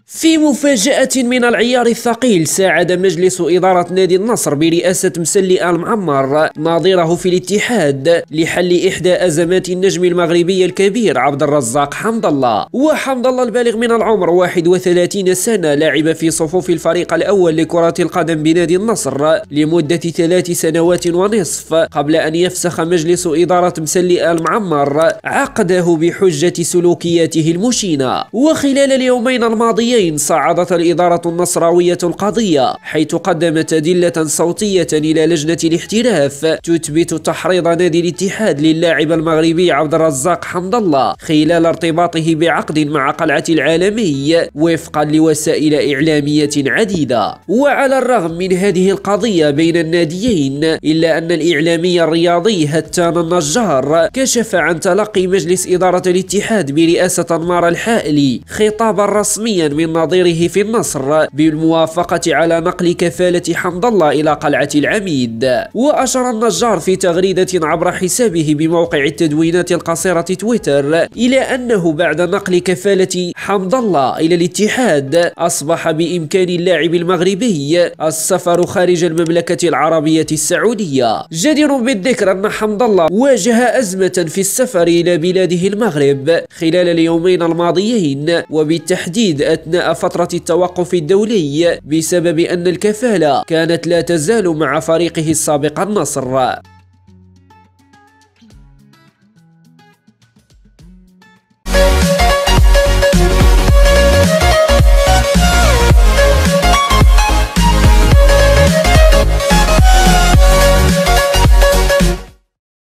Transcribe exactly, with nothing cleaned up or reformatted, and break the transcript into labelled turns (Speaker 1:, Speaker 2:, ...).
Speaker 1: في مفاجأة من العيار الثقيل، ساعد مجلس إدارة نادي النصر برئاسة مسلي آل معمر ناظره في الاتحاد لحل إحدى أزمات النجم المغربي الكبير عبد الرزاق حمد الله. وحمد الله البالغ من العمر واحد وثلاثين سنة لعب في صفوف الفريق الأول لكرة القدم بنادي النصر لمدة ثلاث سنوات ونصف قبل أن يفسخ مجلس إدارة مسلي آل معمر عقده بحجة سلوكياته المشينة. وخلال اليومين الماضيين صعدت الإدارة النصراوية القضية، حيث قدمت أدلة صوتية إلى لجنة الاحتراف تثبت تحريض نادي الاتحاد للاعب المغربي عبد الرزاق حمد الله خلال ارتباطه بعقد مع قلعة العالمي وفقا لوسائل إعلامية عديدة. وعلى الرغم من هذه القضية بين الناديين، إلا أن الإعلامي الرياضي هتان النجار كشف عن تلقي مجلس إدارة الاتحاد برئاسة أنمار الحائلي خطابا رسميا من نظيره في النصر بالموافقة على نقل كفالة حمد الله إلى قلعة العميد. وأشار النجار في تغريدة عبر حسابه بموقع التدوينات القصيرة تويتر إلى أنه بعد نقل كفالة حمد الله إلى الاتحاد أصبح بإمكان اللاعب المغربي السفر خارج المملكة العربية السعودية. جدير بالذكر أن حمد الله واجه أزمة في السفر إلى بلاده المغرب خلال اليومين الماضيين، وبالتحديد أثناء فترة التوقف الدولي، بسبب أن الكفالة كانت لا تزال مع فريقه السابق النصر.